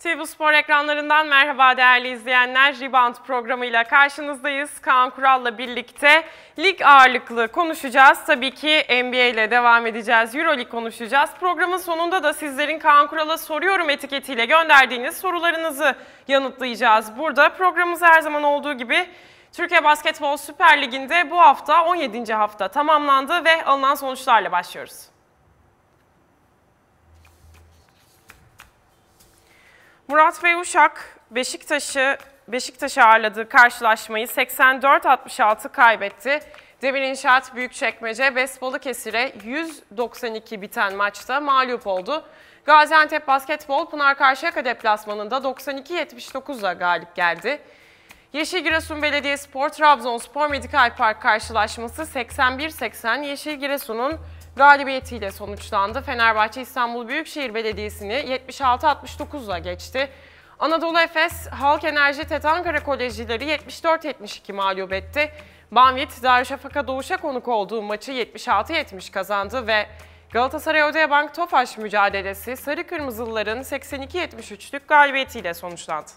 TV Spor ekranlarından merhaba değerli izleyenler. Rebound programıyla karşınızdayız. Kaan Kural'la birlikte lig ağırlıklı konuşacağız. Tabii ki NBA ile devam edeceğiz. Euroleague konuşacağız. Programın sonunda da sizlerin Kaan Kural'a soruyorum etiketiyle gönderdiğiniz sorularınızı yanıtlayacağız. Burada programımız her zaman olduğu gibi Türkiye Basketbol Süper Ligi'nde bu hafta 17. hafta tamamlandı ve alınan sonuçlarla başlıyoruz. Murat ve Uşak Beşiktaş'ı ağırladığı karşılaşmayı 84-66 kaybetti. Demir İnşaat Büyükçekmece Bes Balıkesir'e 192 biten maçta mağlup oldu. Gaziantep Basketbol Pınar Karşıyaka deplasmanında 92-79'la galip geldi. Yeşil Giresun Belediyespor Trabzonspor Medikal Park karşılaşması 81-80 Yeşil Giresun'un galibiyetiyle sonuçlandı. Fenerbahçe İstanbul Büyükşehir Belediyesi'ni 76-69'la geçti. Anadolu Efes Halk Enerji TET Ankara Kolejcileri 74-72 mağlup etti. Banvit Darüşşafaka Doğuş'a konuk olduğu maçı 76-70 kazandı ve Galatasaray Odeabank Tofaş mücadelesi Sarı Kırmızılıların 82-73'lük galibiyetiyle sonuçlandı.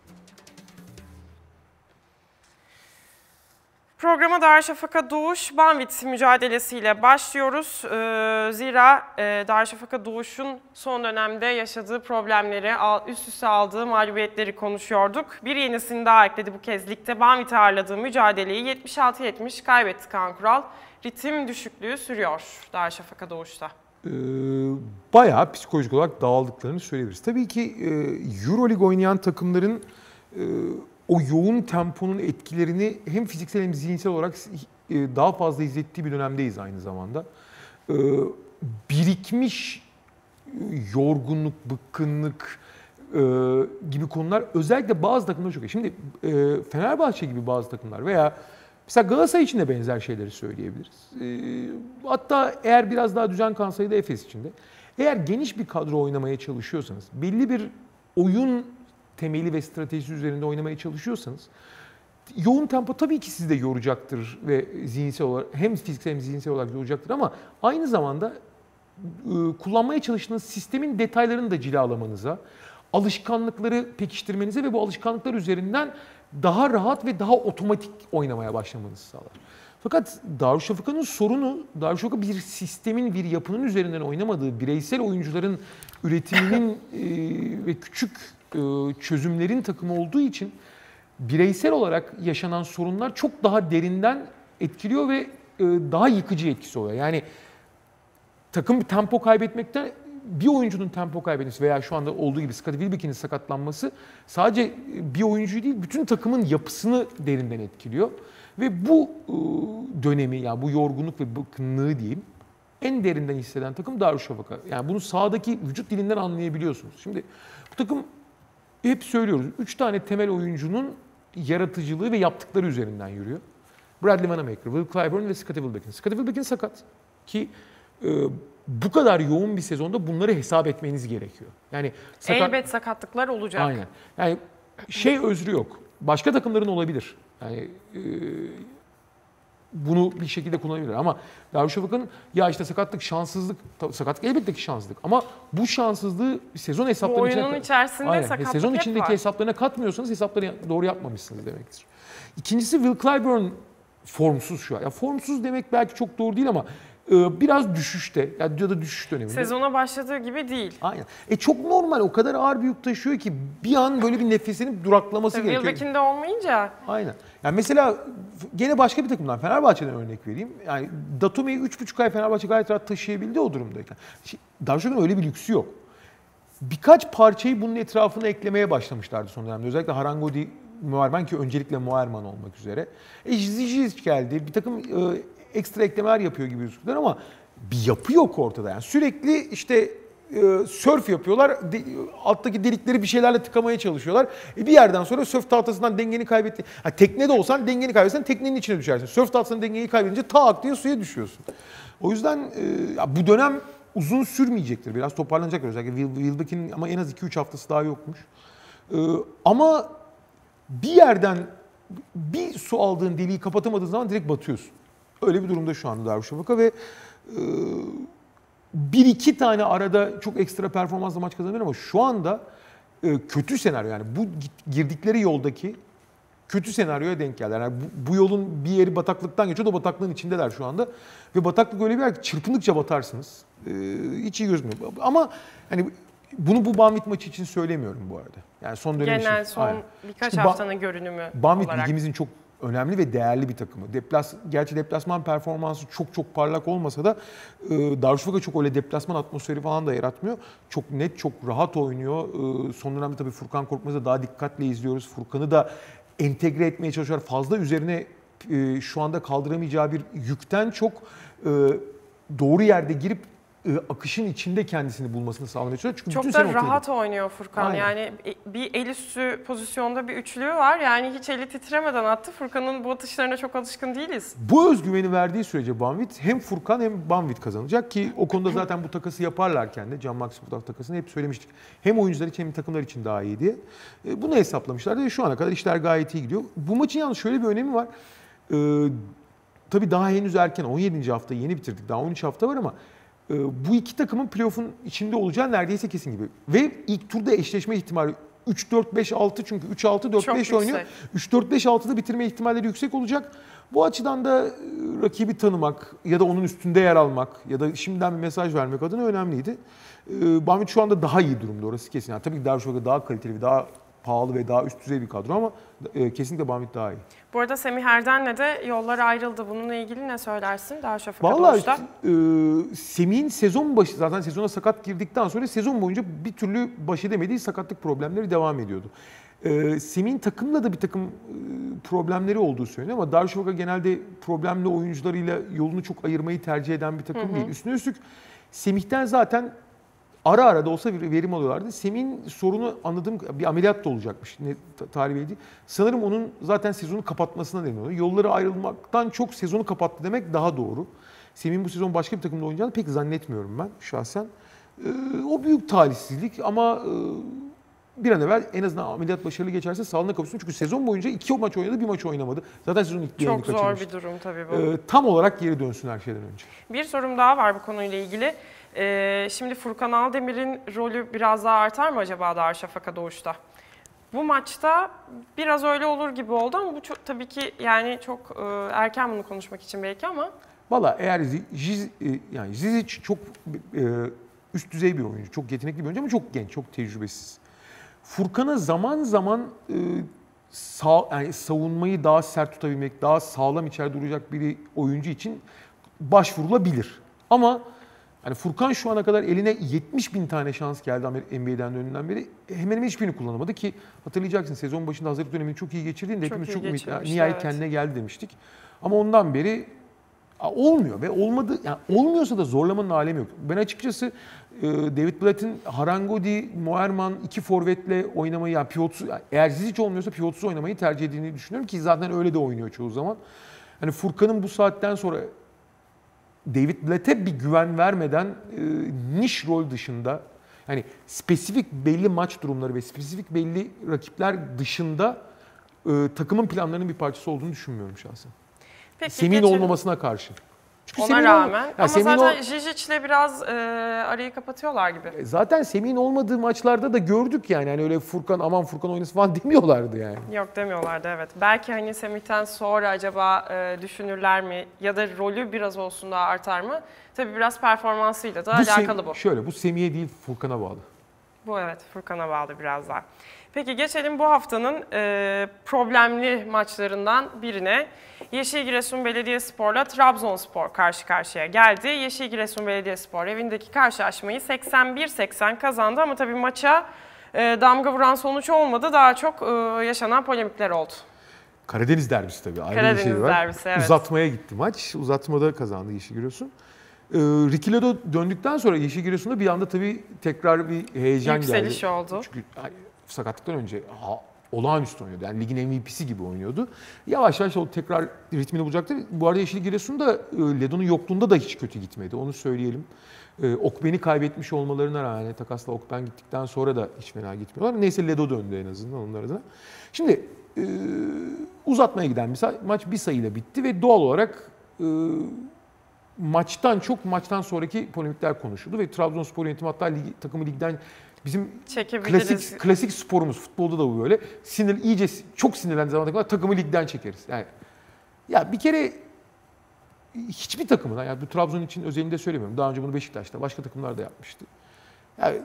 Programa Darüşşafaka Doğuş Banvit mücadelesiyle başlıyoruz. Zira Darüşşafaka Doğuş'un son dönemde yaşadığı problemleri, üst üste aldığı mağlubiyetleri konuşuyorduk. Bir yenisini daha ekledi bu kez ligde. Banvit ağırladığı mücadeleyi 76-70 kaybetti Kaan Kural. Ritim düşüklüğü sürüyor Darüşşafaka Doğuş'ta. Bayağı psikolojik olarak dağıldıklarını söyleyebiliriz. Tabii ki Euroleague oynayan takımların o yoğun temponun etkilerini hem fiziksel hem zihinsel olarak daha fazla izlettiği bir dönemdeyiz aynı zamanda. Birikmiş yorgunluk, bıkkınlık gibi konular özellikle bazı takımlar çok. Şimdi Fenerbahçe gibi bazı takımlar veya mesela Galatasaray için de benzer şeyleri söyleyebiliriz. Hatta eğer biraz daha düzen kansaydı Efes için de. Eğer geniş bir kadro oynamaya çalışıyorsanız, belli bir oyun temeli ve stratejisi üzerinde oynamaya çalışıyorsanız yoğun tempo tabii ki sizi de yoracaktır ve zihinsel olarak hem fiziksel hem zihinsel olarak yoracaktır ama aynı zamanda kullanmaya çalıştığınız sistemin detaylarını da cilalamanıza, alışkanlıkları pekiştirmenize ve bu alışkanlıklar üzerinden daha rahat ve daha otomatik oynamaya başlamanızı sağlar. Fakat Darüşşafaka'nın sorunu, Darüşşafaka bir sistemin, bir yapının üzerinden oynamadığı, bireysel oyuncuların üretiminin ve küçük çözümlerin takımı olduğu için bireysel olarak yaşanan sorunlar çok daha derinden etkiliyor ve daha yıkıcı etkisi oluyor. Yani takım tempo kaybetmekten bir oyuncunun tempo kaybetmesi veya şu anda olduğu gibi Scottie Wilbeck'in sakatlanması sadece bir oyuncuyu değil bütün takımın yapısını derinden etkiliyor. Ve bu dönemi yani bu yorgunluk ve bıkkınlığı diyeyim en derinden hisseden takım Darüşşafaka. Yani bunu sahadaki vücut dilinden anlayabiliyorsunuz. Şimdi bu takım hep söylüyoruz. 3 tane temel oyuncunun yaratıcılığı ve yaptıkları üzerinden yürüyor. Bradley Wanamaker, Will Clyburn ve Scottie Wilbeck. Scottie Wilbeck'in sakat ki bu kadar yoğun bir sezonda bunları hesap etmeniz gerekiyor. Yani elbet sakatlıklar olacak. Aynen. Yani özrü yok. Başka takımların olabilir. Yani bunu bir şekilde kullanabilir ama Darüşşafaka'nın ya işte sakatlık, şanssızlık, sakatlık elbette ki şanssızlık ama bu şanssızlığı sezon hesaplarının içerisinde sakatlık sezon içindeki var. hesaplarına katmıyorsanız hesapları doğru yapmamışsınız demektir. İkincisi Will Clyburn formsuz şu an. Ya formsuz demek belki çok doğru değil ama biraz düşüşte ya da düşüş döneminde. Sezona başladığı gibi değil. Aynen. Çok normal o kadar ağır bir yük taşıyor ki bir an böyle bir nefesinin duraklaması gerekiyor. Wilbeck'in de olmayınca. Aynen. Yani mesela gene başka bir takımdan Fenerbahçe'den örnek vereyim. Yani Datome'yi 3,5 ay Fenerbahçe gayet rahat taşıyabildi o durumdayken. Darüşşafaka'nın öyle bir lüksü yok. Birkaç parçayı bunun etrafına eklemeye başlamışlardı son dönemde. Özellikle Harangodi, Muharman ki öncelikle Muharman olmak üzere. Zizic geldi. Bir takım ekstra eklemeler yapıyor gibi gözüküyorlar ama bir yapı yok ortada. Yani sürekli işte sörf yapıyorlar. Alttaki delikleri bir şeylerle tıkamaya çalışıyorlar. Bir yerden sonra sörf tahtasından dengeni kaybetti. Teknede olsan dengeni kaybetsen teknenin içine düşersin. Sörf tahtasının dengeyi kaybedince tak diye suya düşüyorsun. O yüzden bu dönem uzun sürmeyecektir. Biraz toparlanacaktır. Özellikle Wilbeck'in ama en az 2-3 haftası daha yokmuş. Ama bir yerden bir su aldığın deliği kapatamadığın zaman direkt batıyorsun. Öyle bir durumda şu anda Darüşşafaka ve bir iki tane arada çok ekstra performansla maç kazanabilir ama şu anda kötü senaryo, yani bu girdikleri yoldaki kötü senaryoya denk geldiler. Yani bu yolun bir yeri bataklıktan geçiyor da bataklığın içindeler şu anda. Ve bataklık öyle bir yer ki çırpındıkça batarsınız. Hiç iyi gözükmüyor. Ama hani bunu bu Banvit maçı için söylemiyorum bu arada. Yani son dönem için. Genel son birkaç çünkü haftanın görünümü Banvit olarak. ligimizin çok önemli ve değerli bir takımı. Gerçi deplasman performansı çok parlak olmasa da Darüşşafaka çok öyle deplasman atmosferi falan da yaratmıyor. Çok net, çok rahat oynuyor. Son dönemde tabii Furkan Korkmaz'ı da daha dikkatle izliyoruz. Furkan'ı da entegre etmeye çalışıyor. Fazla üzerine şu anda kaldıramayacağı bir yükten çok doğru yerde girip akışın içinde kendisini bulmasını sağlamaya çalışıyor. Çünkü çok da rahat oynuyor Furkan. Aynen. Yani bir el üstü pozisyonda bir üçlüğü var. Yani hiç eli titremeden attı. Furkan'ın bu atışlarına çok alışkın değiliz. Bu özgüveni verdiği sürece Banvit hem Furkan hem Banvit kazanacak ki o konuda zaten bu takası yaparlarken de Can Max Budak takasını hep söylemiştik. Hem oyuncular için hem takımlar için daha iyi diye. Bunu hesaplamışlardı ve şu ana kadar işler gayet iyi gidiyor. Bu maçın yalnız şöyle bir önemi var. Tabii daha henüz erken, 17. hafta yeni bitirdik. Daha 13 hafta var ama bu iki takımın playoff'un içinde olacağı neredeyse kesin gibi. Ve ilk turda eşleşme ihtimali 3-4-5-6 çünkü 3-6-4-5 oynuyor. 3-4-5-6'da bitirme ihtimalleri yüksek olacak. Bu açıdan da rakibi tanımak ya da onun üstünde yer almak ya da şimdiden bir mesaj vermek adına önemliydi. Banvit şu anda daha iyi durumda, orası kesin. Yani tabii ki Darüşşafaka daha kaliteli ve daha pahalı ve daha üst düzey bir kadro ama kesinlikle Banvit daha iyi. Bu arada Semih Erden'le de yollar ayrıldı. Bununla ilgili ne söylersin Darüşşafaka Vallahi Doğuş'ta? Semih'in sezon başı, zaten sezona sakat girdikten sonra sezon boyunca bir türlü baş edemediği sakatlık problemleri devam ediyordu. Semih'in takımla da bir takım problemleri olduğu söyleniyor ama Darüşşafaka genelde problemli oyuncularıyla yolunu çok ayırmayı tercih eden bir takım değil. Üstüne üstlük Semih'ten zaten ara ara da olsa bir verim alıyorlardı. Semih'in sorunu anladığım bir ameliyat da olacakmış. Ne tarih belli değil. Sanırım onun zaten sezonu kapatmasına deniyor. Yolları ayrılmaktan çok sezonu kapattı demek daha doğru. Semih'in bu sezon başka bir takımda oynayacağını pek zannetmiyorum ben şahsen. O büyük talihsizlik ama bir an evvel en azından ameliyat başarılı geçerse sağlığına kavuşsun. Çünkü sezon boyunca 2 maç oynadı, bir maç oynamadı. Zaten sezonun ilk bir Çok zor bir durum tabii bu. Tam olarak geri dönsün her şeyden önce. Bir sorum daha var bu konuyla ilgili. Şimdi Furkan Aldemir'in rolü biraz daha artar mı acaba Darüşşafaka Doğuş'ta? Bu maçta biraz öyle olur gibi oldu ama bu çok, tabii ki yani çok erken bunu konuşmak için belki ama. Valla eğer Zizic çok üst düzey bir oyuncu, çok yetenekli bir oyuncu ama çok genç, çok tecrübesiz. Furkan'a zaman zaman yani savunmayı daha sert tutabilmek, daha sağlam içeride duracak bir oyuncu için başvurulabilir. Ama yani Furkan şu ana kadar eline 70.000 tane şans geldi NBA'den döndüğünden beri. Hemen hemen hiçbirini kullanamadı ki hatırlayacaksın sezon başında hazırlık dönemini çok iyi geçirdiğinde hepimiz çok nihayet kendine geldi demiştik. Ama ondan beri olmuyor ve olmadı. Yani olmuyorsa da zorlamanın alemi yok. Ben açıkçası David Blatt'in Harangodi, Moerman iki forvetle oynamayı, yani pivotsuz, eğer Zizic olmuyorsa pivotsuz oynamayı tercih ettiğini düşünüyorum ki zaten öyle de oynuyor çoğu zaman. Hani Furkan'ın bu saatten sonra David Blatt'e bir güven vermeden niş rol dışında, yani spesifik belli maç durumları ve spesifik belli rakipler dışında takımın planlarının bir parçası olduğunu düşünmüyorum şahsen. Semih'in olmamasına karşı. Çünkü ona rağmen. Ama zaten Zizic'le biraz arayı kapatıyorlar gibi. Zaten Semih'in olmadığı maçlarda da gördük yani. Hani öyle Furkan, aman Furkan oynasın falan demiyorlardı yani. Yok demiyorlardı, evet. Belki hani Semih'ten sonra acaba düşünürler mi ya da rolü biraz olsun daha artar mı? Tabii biraz performansıyla da alakalı bu. Şöyle, bu Semih'e değil Furkan'a bağlı. Bu evet, Furkan'a bağlı biraz daha. Peki geçelim bu haftanın problemli maçlarından birine. Yeşil Giresun Belediyespor'la Trabzonspor karşı karşıya geldi. Yeşil Giresun Belediyespor evindeki karşılaşmayı 81-80 kazandı ama tabii maça damga vuran sonuç olmadı. Daha çok yaşanan polemikler oldu. Karadeniz derbisi tabii. Ayrı Karadeniz bir şey var. Derbisi, evet. Uzatmaya gitti maç. Uzatmada kazandı Yeşil Giresun. Ricky Ledo döndükten sonra Yeşil Giresun'da bir anda tabii tekrar bir heyecan geldi. Yükseliş oldu. Çünkü sakatlıktan önce olağanüstü oynuyordu. Yani ligin MVP'si gibi oynuyordu. Yavaş yavaş o tekrar ritmini bulacaktır. Bu arada Yeşil Giresun da Ledo'nun yokluğunda da hiç kötü gitmedi. Onu söyleyelim. Okben'i kaybetmiş olmalarına rağmen takasla Okben gittikten sonra da hiç fena gitmiyorlar. Neyse Ledo döndü en azından onlar adına. Şimdi uzatmaya giden bir maç bir sayıyla bitti ve doğal olarak maçtan çok maçtan sonraki polemikler konuşuldu ve Trabzonspor yönetimi hatta takımı ligden bizim klasik sporumuz futbolda da bu böyle. İyice çok sinirlendiği zaman takımı ligden çekeriz. Yani ya bir kere hiçbir takımın, yani bu Trabzon için özelinde söylemiyorum. Daha önce bunu Beşiktaş'ta, başka takımlar da yapmıştı. Yani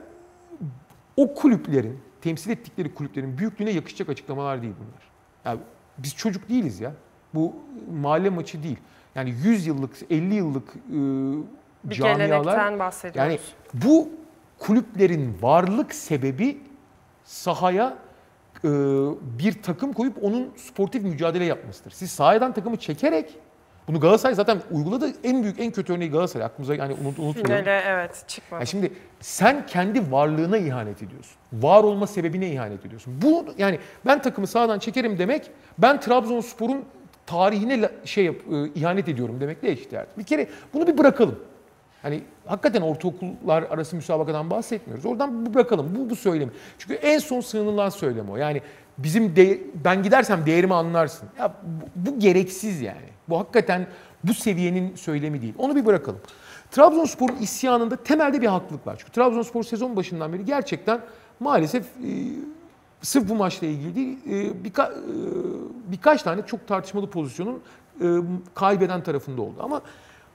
o kulüplerin, temsil ettikleri kulüplerin büyüklüğüne yakışacak açıklamalar değil bunlar. Yani biz çocuk değiliz ya. Bu mahalle maçı değil. Yani 100 yıllık, 50 yıllık bir camialar. gelenekten bahsediyoruz. Yani bu kulüplerin varlık sebebi sahaya bir takım koyup onun sportif mücadele yapmasıdır. Siz sahadan takımı çekerek, bunu Galatasaray zaten uyguladı. En büyük, en kötü örneği Galatasaray. Aklımıza yani unutmuyorum. Finale evet çıkmadı. Yani şimdi sen kendi varlığına ihanet ediyorsun. Var olma sebebine ihanet ediyorsun. Bu yani ben takımı sahadan çekerim demek, ben Trabzonspor'un tarihine ihanet ediyorum demekle eşit yani. Bir kere bunu bir bırakalım. Hani hakikaten ortaokullar arası müsabakadan bahsetmiyoruz. Oradan bırakalım. Bu söylemi. Çünkü en son sığınılan söylem o. Yani ben gidersem değerimi anlarsın. Ya bu gereksiz yani. Bu hakikaten bu seviyenin söylemi değil. Onu bir bırakalım. Trabzonspor'un isyanında temelde bir haklılık var. Çünkü Trabzonspor sezon başından beri gerçekten maalesef sırf bu maçla ilgili değil, birkaç tane çok tartışmalı pozisyonun kaybeden tarafında oldu. Ama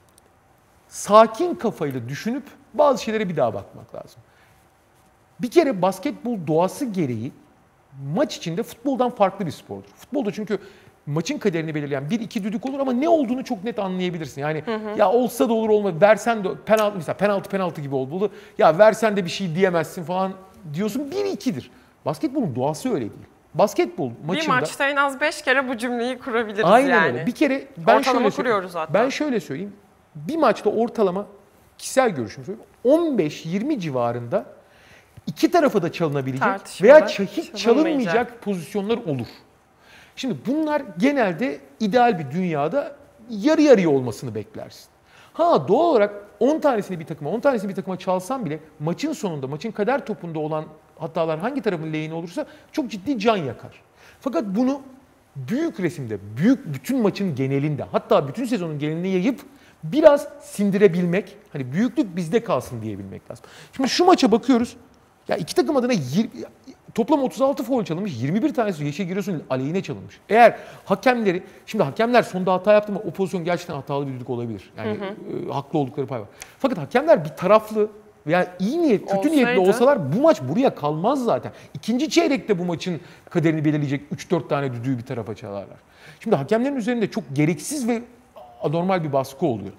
sakin kafayla düşünüp bazı şeylere bir daha bakmak lazım. Bir kere basketbol doğası gereği maç içinde futboldan farklı bir spordur. Futbolda çünkü maçın kaderini belirleyen bir iki düdük olur ama ne olduğunu çok net anlayabilirsin. Yani ya olsa da olur olmaz, versen de penaltı gibi oldu. Ya versen de bir şey diyemezsin falan diyorsun. 1-2'dir. Basketbolun doğası öyle değil. Basketbol maçında... Bir maçta en az 5 kere bu cümleyi kurabiliriz aynen yani. Öyle. Bir kere ortalama kuruyoruz hatta. Ben şöyle söyleyeyim. Bir maçta ortalama, kişisel görüşüm söyleyeyim, 15-20 civarında iki tarafa da çalınabilecek veya hiç çalınmayacak pozisyonlar olur. Şimdi bunlar genelde ideal bir dünyada yarı yarıya olmasını beklersin. Doğal olarak 10 tanesini bir takıma çalsan bile maçın sonunda, maçın kader topunda olan hatalar hangi tarafın lehine olursa çok ciddi can yakar. Fakat bunu büyük resimde, bütün maçın genelinde, hatta bütün sezonun geneline yayıp biraz sindirebilmek, hani büyüklük bizde kalsın diyebilmek lazım. Şimdi şu maça bakıyoruz. Ya iki takım adına toplam 36 faul çalınmış, 21 tanesi Yeşil Giresun aleyhine çalınmış. Eğer hakemler sonda hata yaptı mı o pozisyon gerçekten hatalı bir düdük olabilir. Yani haklı oldukları pay var. Fakat hakemler bir taraflı veya iyi niyet, kötü niyetli olsalar bu maç buraya kalmaz zaten. İkinci çeyrekte bu maçın kaderini belirleyecek 3-4 tane düdüğü bir tarafa çalarlar. Şimdi hakemlerin üzerinde çok gereksiz ve anormal bir baskı oluyor.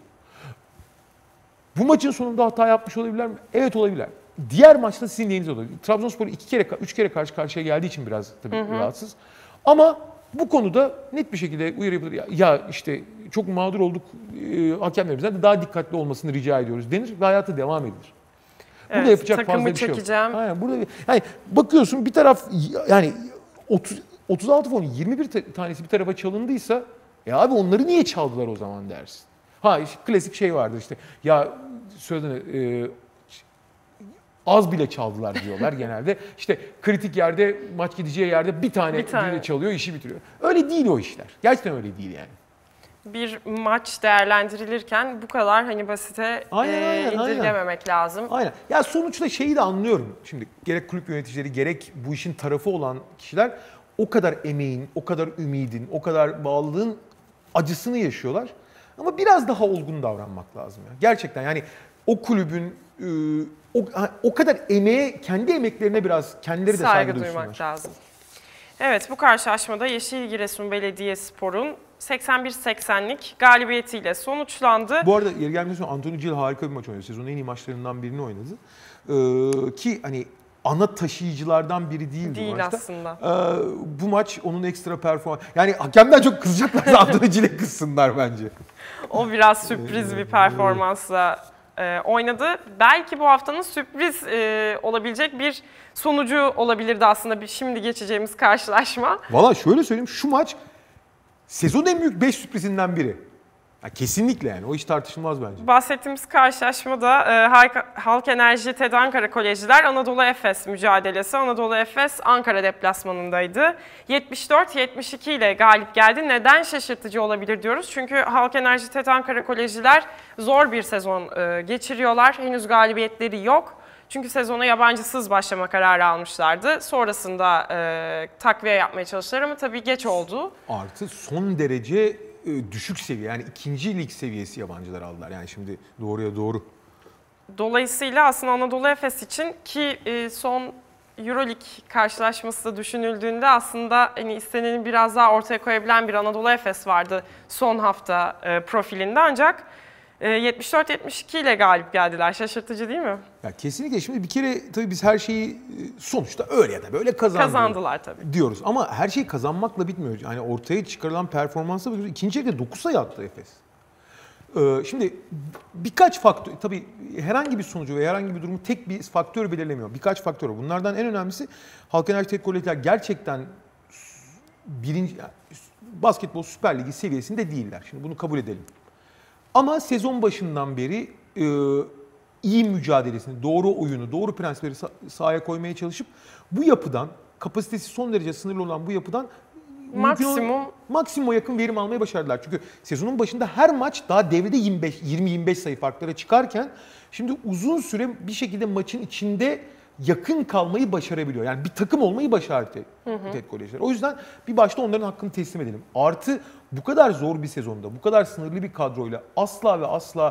Bu maçın sonunda hata yapmış olabilirler mi? Evet, olabilirler. Diğer maçta sizin lehinize olabilir. Trabzonspor 3 kere karşı karşıya geldiği için biraz tabii rahatsız. Ama bu konuda net bir şekilde uyarabilir. Ya işte çok mağdur olduk, hakemlerimizden de daha dikkatli olmasını rica ediyoruz denir ve hayata devam edilir. Burada yapacak fazla bir şey yok. Aynen, burada yani bakıyorsun bir taraf yani 36 faulün 21 tanesi bir tarafa çalındıysa abi onları niye çaldılar o zaman dersin. İşte klasik şey vardır işte. Ya sözünü az bile çaldılar diyorlar genelde. İşte kritik yerde, maç gideceği yerde bir tane çalıyor, işi bitiriyor. Öyle değil o işler. Gerçekten öyle değil yani. Bir maç değerlendirilirken bu kadar hani basite indirgememek lazım. Aynen. Ya sonuçta şeyi de anlıyorum. Şimdi gerek kulüp yöneticileri gerek bu işin tarafı olan kişiler o kadar emeğin, o kadar ümidin, o kadar bağlılığın acısını yaşıyorlar. Ama biraz daha olgun davranmak lazım. Gerçekten yani o kulübün o kadar kendi emeklerine biraz kendileri de saygı duymak lazım. Evet, bu karşılaşmada Yeşil Giresun Belediyespor'un 81-80'lik galibiyetiyle sonuçlandı. Bu arada yeri gelmesi Anthony Gil harika bir maç oynadı. Sezonun en iyi maçlarından birini oynadı. Ki hani ana taşıyıcılardan biri değildi bu maçta. Aslında. Bu maç onun ekstra performans. Yani hakemden çok kızacaklarsa Anthony Gil'e kızsınlar bence. O biraz sürpriz bir performansla oynadı. Belki bu haftanın sürpriz olabilecek bir sonucu olabilirdi aslında şimdi geçeceğimiz karşılaşma. Valla şöyle söyleyeyim, şu maç sezonun en büyük 5 sürprizinden biri. Ya kesinlikle yani o hiç tartışılmaz bence. Bahsettiğimiz karşılaşmada Halk Enerji TED Ankara Kolejciler Anadolu Efes mücadelesi. Anadolu Efes Ankara deplasmanındaydı. 74-72 ile galip geldi. Neden şaşırtıcı olabilir diyoruz? Çünkü Halk Enerji TED Ankara Kolejciler zor bir sezon geçiriyorlar. Henüz galibiyetleri yok. Çünkü sezona yabancısız başlama kararı almışlardı. Sonrasında takviye yapmaya çalıştılar ama tabii geç oldu. Artı son derece düşük seviye yani ikinci lig seviyesi yabancılar aldılar. Yani şimdi doğruya doğru. Dolayısıyla aslında Anadolu Efes için ki son Euroleague karşılaşması da düşünüldüğünde aslında hani isteneni biraz daha ortaya koyabilen bir Anadolu Efes vardı son hafta profilinde ancak 74-72 ile galip geldiler. Şaşırtıcı değil mi? Ya kesinlikle. Şimdi bir kere tabii biz her şeyi sonuçta öyle ya da böyle Kazandılar tabii. Diyoruz. Ama her şey kazanmakla bitmiyor. Yani ortaya çıkarılan performansa bakıyoruz. İkinci yarıda 9 sayı attı Efes. Şimdi birkaç faktör, tabii herhangi bir sonucu ve herhangi bir durumu tek bir faktör belirlemiyor. Birkaç faktör var. Bunlardan en önemlisi Halk Enerji Teknik Kolejler gerçekten basketbol Süper Ligi seviyesinde değiller. Şimdi bunu kabul edelim. Ama sezon başından beri iyi mücadelesini, doğru oyunu, doğru prensipleri sahaya koymaya çalışıp bu yapıdan, kapasitesi son derece sınırlı olan bu yapıdan maksimuma yakın verim almaya başardılar. Çünkü sezonun başında her maç daha devrede 20-25 sayı farklara çıkarken şimdi uzun süre bir şekilde maçın içinde yakın kalmayı başarabiliyor. Yani bir takım olmayı başardı TED Kolejler. O yüzden bir başta onların hakkını teslim edelim. Artı bu kadar zor bir sezonda, bu kadar sınırlı bir kadroyla asla ve asla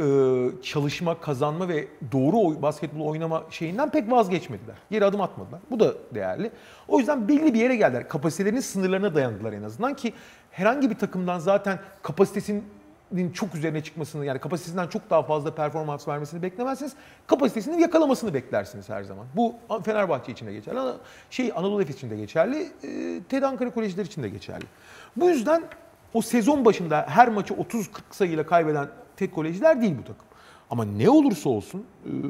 çalışma, kazanma ve doğru basketbol oynama şeyinden pek vazgeçmediler. Geri adım atmadılar. Bu da değerli. O yüzden belli bir yere geldiler. Kapasitelerinin sınırlarına dayandılar en azından ki herhangi bir takımdan zaten kapasitesinin çok üzerine çıkmasını yani kapasitesinden çok daha fazla performans vermesini beklemezsiniz. Kapasitesini yakalamasını beklersiniz her zaman. Bu Fenerbahçe için de geçerli. Anadolu Efes için de geçerli. TED Ankara Kolejler için de geçerli. Bu yüzden o sezon başında her maçı 30-40 sayıyla kaybeden TED Kolejler değil bu takım. Ama ne olursa olsun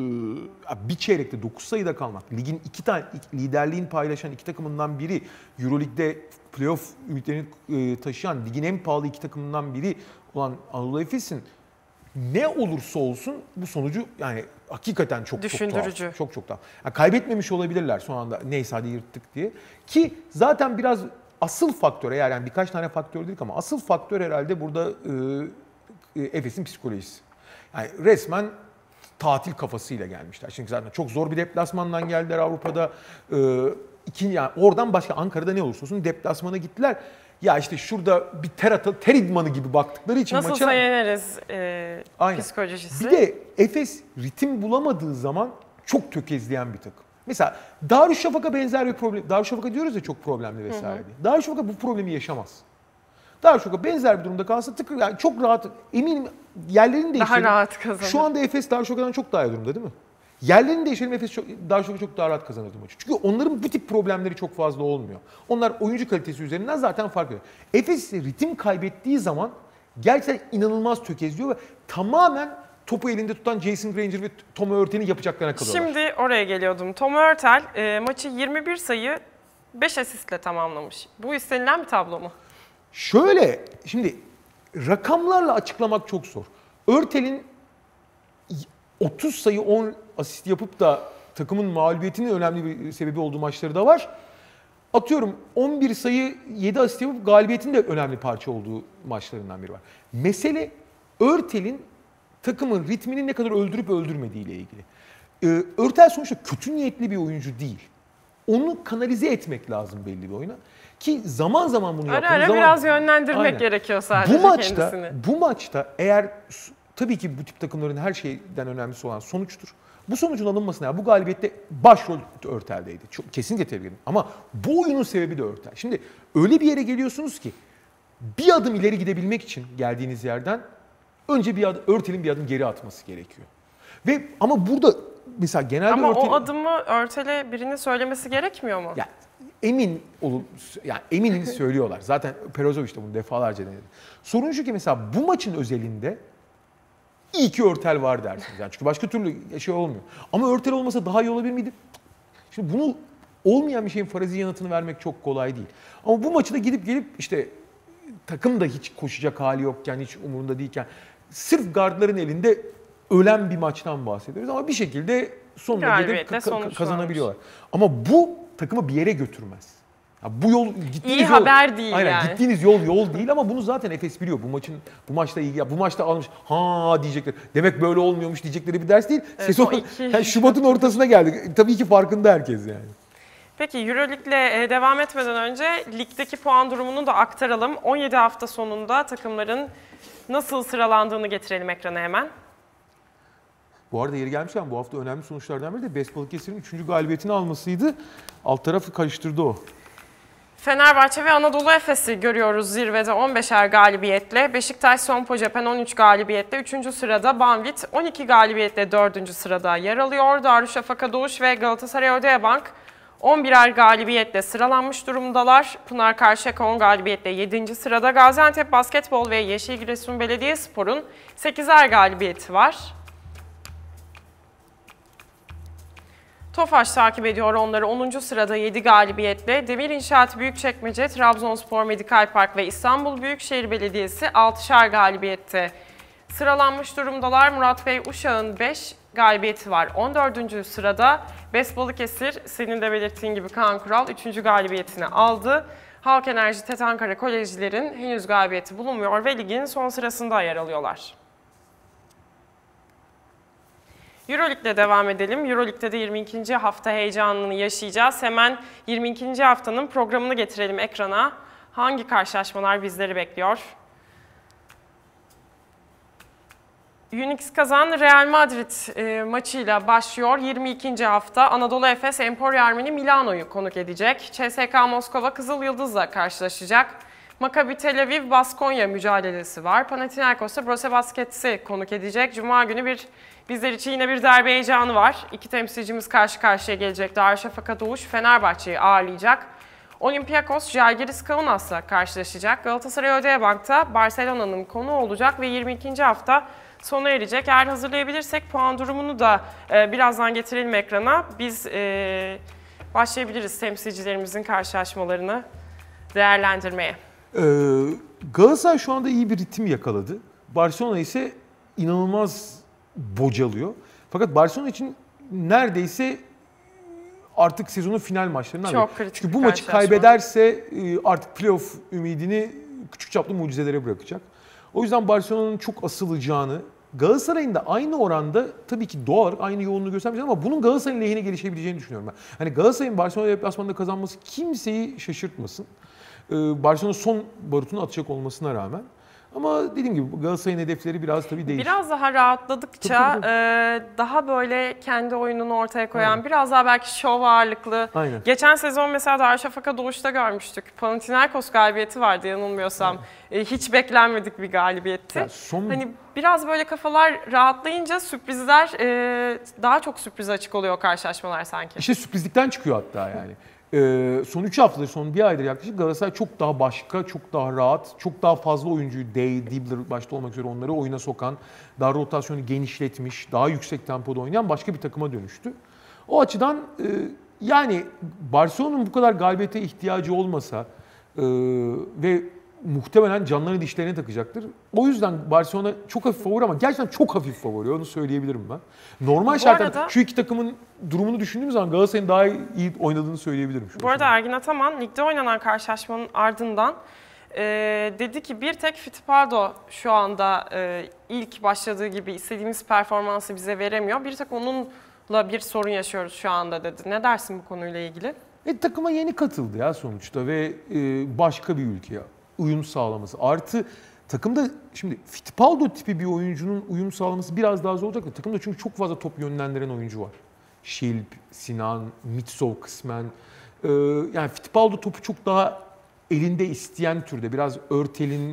bir çeyrekte 9 sayıda kalmak, ligin iki tane liderliğin paylaşan iki takımından biri, Euroleague'de playoff ümitlerini taşıyan ligin en pahalı iki takımından biri olan Anadolu Efes'in ne olursa olsun bu sonucu yani hakikaten çok düşündürücü. Çok tuhaf. Yani kaybetmemiş olabilirler son anda neyse hadi yırttık diye. Ki zaten biraz asıl faktör eğer yani birkaç tane faktör dedik ama asıl faktör herhalde burada Efes'in psikolojisi. Yani resmen tatil kafasıyla gelmişler. Çünkü zaten çok zor bir deplasmandan geldiler Avrupa'da. Yani oradan başka Ankara'da ne olursa olsun deplasmana gittiler. Ya işte şurada bir ter idmanı gibi baktıkları için nasıl maça... Nasıl yeneriz psikolojisi. Bir de Efes ritim bulamadığı zaman çok tökezleyen bir takım. Mesela Darüşşafaka benzer bir problem. Darüşşafaka diyoruz ya çok problemli vesaire diye. Darüşşafaka bu problemi yaşamaz. Darüşşafaka benzer bir durumda kalsa yani çok rahat eminim yerlerini değiştirelim. Daha rahat kazanır. Şu anda Efes Darüşşafaka'dan çok daha iyi durumda değil mi? Yerlerini değiştirelim Efes Darüşşafaka çok daha rahat kazanırdı maçı. Çünkü onların bu tip problemleri çok fazla olmuyor. Onlar oyuncu kalitesi üzerinden zaten fark ediyor. Efes ritim kaybettiği zaman gerçekten inanılmaz tökezliyor ve tamamen topu elinde tutan Jason Granger ve Tom Hurtel'in yapacaklarına kalıyorlar. Şimdi oraya geliyordum. Tom Hurtel maçı 21 sayı 5 asistle tamamlamış. Bu istenilen bir tablo mu? Şöyle, şimdi rakamlarla açıklamak çok zor. Hurtel'in 30 sayı 10 asist yapıp da takımın mağlubiyetinin önemli bir sebebi olduğu maçları da var. Atıyorum 11 sayı 7 asist yapıp galibiyetin de önemli parça olduğu maçlarından biri var. Mesele Hurtel'in takımın ritmini ne kadar öldürüp öldürmediği ile ilgili. Hurtel sonuçta kötü niyetli bir oyuncu değil. Onu kanalize etmek lazım belli bir oyuna. Ki zaman zaman bunu yaptığımız zaman... biraz yönlendirmek gerekiyor sadece kendisini. Bu maçta eğer tabii ki bu tip takımların her şeyden önemlisi olan sonuçtur. Bu sonucun alınmasına, yani bu galibiyette başrol Hurtel'deydi. Kesinlikle tebrik ederim. Ama bu oyunun sebebi de Hurtel. Şimdi öyle bir yere geliyorsunuz ki bir adım ileri gidebilmek için geldiğiniz yerden önce Hurtel'in bir adım geri atması gerekiyor. Ama burada mesela genelde ama o adımı Hurtel'e birinin söylemesi gerekmiyor mu? Ya, emin olun, yani eminim söylüyorlar. Zaten Perozovic de bunu defalarca denedi. Sorun şu ki mesela bu maçın özelinde iyi ki Hurtel var dersiniz. Yani çünkü başka türlü şey olmuyor. Ama Hurtel olmasa daha iyi olabilir miydi? Şimdi bunu olmayan bir şeyin farazi yanıtını vermek çok kolay değil. Ama bu maçı da gidip gelip işte takım da hiç koşacak hali yokken, hiç umurunda değilken sırf gardların elinde ölen bir maçtan bahsediyoruz ama bir şekilde sonuna gelip kazanabiliyorlar. Ama bu takımı bir yere götürmez. Ya bu yol gittiğiniz İyi yol, haber değil aynen, yani. Gittiğiniz yol değil ama bunu zaten Efes biliyor. Bu maçta iyi ya. Bu maçta almış. Ha diyecekler. Demek böyle olmuyormuş diyecekleri bir ders değil. Evet, Sezon yani Şubat'ın ortasına geldik. Tabii ki farkında herkes yani. Peki EuroLeague'le devam etmeden önce ligdeki puan durumunu da aktaralım. 17 hafta sonunda takımların nasıl sıralandığını getirelim ekrana hemen. Bu arada yeri gelmişken bu hafta önemli sonuçlardan biri de Best Balıkesir'in 3. galibiyetini almasıydı. Alt tarafı karıştırdı o. Fenerbahçe ve Anadolu Efes'i görüyoruz zirvede 15'er galibiyetle. Beşiktaş, Sompojepen 13 galibiyetle 3. sırada. Banvit 12 galibiyetle 4. sırada yer alıyor. Darüşşafaka Doğuş ve Galatasaray Odeabank 11'er galibiyetle sıralanmış durumdalar. Pınar Karşıyaka 10 galibiyetle 7. sırada. Gaziantep Basketbol ve Yeşil Giresun Belediyespor'un 8'er galibiyeti var. Tofaş takip ediyor onları 10. sırada 7 galibiyetle. Demir İnşaat Büyükçekmece, Trabzonspor Medikal Park ve İstanbul Büyükşehir Belediyesi 6'şer galibiyette sıralanmış durumdalar. Murat Bey Uşak'ın 5 galibiyeti var 14. sırada. Best Balıkesir senin de belirttiğin gibi Kaan Kural 3. galibiyetini aldı. Halk Enerji TET Ankara Kolejcilerin henüz galibiyeti bulunmuyor ve ligin son sırasında yer alıyorlar. EuroLeague'le devam edelim. EuroLeague'de de 22. hafta heyecanını yaşayacağız. Hemen 22. haftanın programını getirelim ekrana. Hangi karşılaşmalar bizleri bekliyor? Unix Kazan Real Madrid maçıyla başlıyor. 22. hafta Anadolu Efes Emporio Armeni Milano'yu konuk edecek. CSKA Moskova Kızıl Yıldız'la karşılaşacak. Maccabi Tel Aviv Baskonya mücadelesi var. Panathinaikos'ta Brose Baskets'i konuk edecek. Cuma günü bizler için yine bir derbi heyecanı var. İki temsilcimiz karşı karşıya gelecek. Darüşşafaka Doğuş Fenerbahçe'yi ağırlayacak. Olympiakos Žalgiris Kaunas'la karşılaşacak. Galatasaray Odeabank'ta Barcelona'nın konuğu olacak ve 22. hafta sona erecek. Eğer hazırlayabilirsek puan durumunu da birazdan getirelim ekrana. Biz başlayabiliriz temsilcilerimizin karşılaşmalarını değerlendirmeye. Galatasaray şu anda iyi bir ritim yakaladı. Barcelona ise inanılmaz bocalıyor. Fakat Barcelona için neredeyse artık sezonun final maçlarından biri. Çok kritik. Çünkü bu maçı kaybederse artık playoff ümidini küçük çaplı mucizelere bırakacak. O yüzden Barcelona'nın çok asılacağını, Galatasaray'ın da aynı oranda tabii ki doğal olarak aynı yoğunluğu göstermeyecek ama bunun Galatasaray'ın lehine gelişebileceğini düşünüyorum ben. Hani Galatasaray'ın Barcelona deplasmanında kazanması kimseyi şaşırtmasın. Barcelona son barutunu atacak olmasına rağmen. Ama dediğim gibi Galatasaray'ın hedefleri biraz tabii değişir. Biraz daha rahatladıkça daha böyle kendi oyununu ortaya koyan, biraz daha belki şov ağırlıklı. Aynen. Geçen sezon mesela Darüşşafaka Doğuş'ta görmüştük. Panathinaikos galibiyeti vardı yanılmıyorsam. Hiç beklenmedik bir galibiyetti. Hani biraz böyle kafalar rahatlayınca sürprizler daha çok sürpriz açık oluyor karşılaşmalar sanki. İşte sürprizlikten çıkıyor hatta yani. Son 3 haftadır, son bir aydır yaklaşık Galatasaray çok daha başka, çok daha rahat, çok daha fazla oyuncuyu Dibbler başta olmak üzere onları oyuna sokan, daha rotasyonu genişletmiş, daha yüksek tempoda oynayan başka bir takıma dönüştü. O açıdan yani Barcelona'nın bu kadar galibiyete ihtiyacı olmasa ve muhtemelen canlarını dişlerine takacaktır. O yüzden Barcelona çok hafif favori ama gerçekten çok hafif favori, onu söyleyebilirim ben. Normal şartlarda şu iki takımın durumunu düşündüğümüz zaman Galatasaray'ın daha iyi oynadığını söyleyebilirim. Bu arada Ergin Ataman ligde oynanan karşılaşmanın ardından dedi ki bir tek Fittipaldo şu anda ilk başladığı gibi istediğimiz performansı bize veremiyor. Bir tek onunla bir sorun yaşıyoruz şu anda dedi. Ne dersin bu konuyla ilgili? Takıma yeni katıldı ya sonuçta ve başka bir ülkeye uyum sağlaması. Artı takımda şimdi Fittipaldo tipi bir oyuncunun uyum sağlaması biraz daha zor olacak. Takımda çünkü çok fazla top yönlendiren oyuncu var. Şilp, Sinan, Mitsov kısmen. Yani Fittipaldo topu çok daha elinde isteyen türde. Biraz Örtel